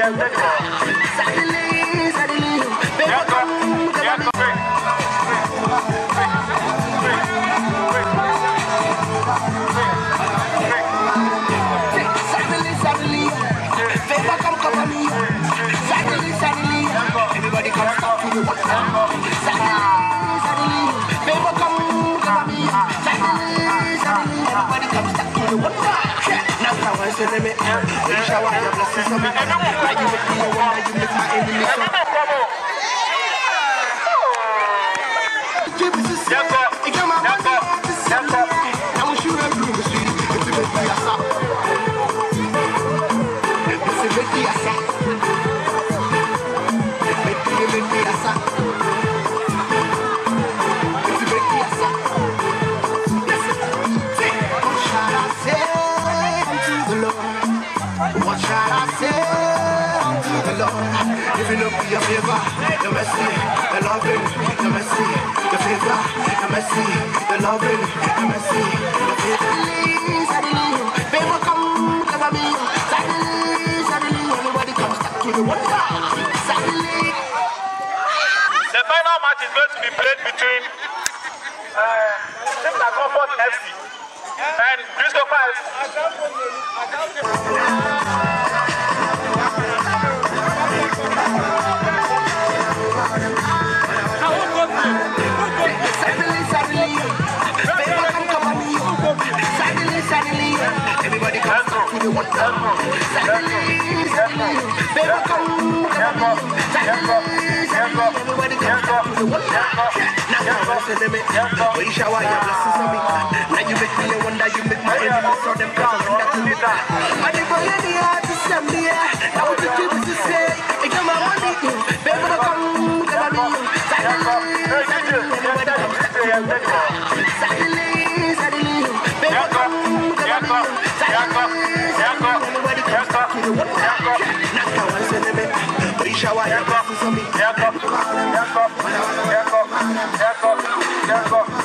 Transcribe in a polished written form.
Everybody come stop to the one. Suddenly, baby come cover me. Suddenly, everybody come stop to the one. Now come and say me, we shower your blessings on me. Now you make me a one, now you make my enemy so. I wish you had blue street. It's a bit of a song. It's a bit of a song. What shall I say unto the Lord? If you look for your favor, your mercy, the loving, your mercy, the favor, your mercy, the loving, your mercy, the favor. Suddenly, favor come cover me. Suddenly, everybody comes back to the one. Suddenly. The final match is going to be played between Simba Comfort FC and Christopher FC. Suddenly, everybody comes back to the one. Suddenly, baby come cover me. Suddenly, everybody comes back to the one. Now come and say me, we shower your blessings on me. Now you make me a wonder, you make my enemies so them come and that to me. I never had the heart to send me. I want to keep to say, it come my money, baby come cover me. Suddenly, everybody comes back to the one. Suddenly, baby come cover me. Everybody comes back to the one. Now come and say me, we shower your blessings on me.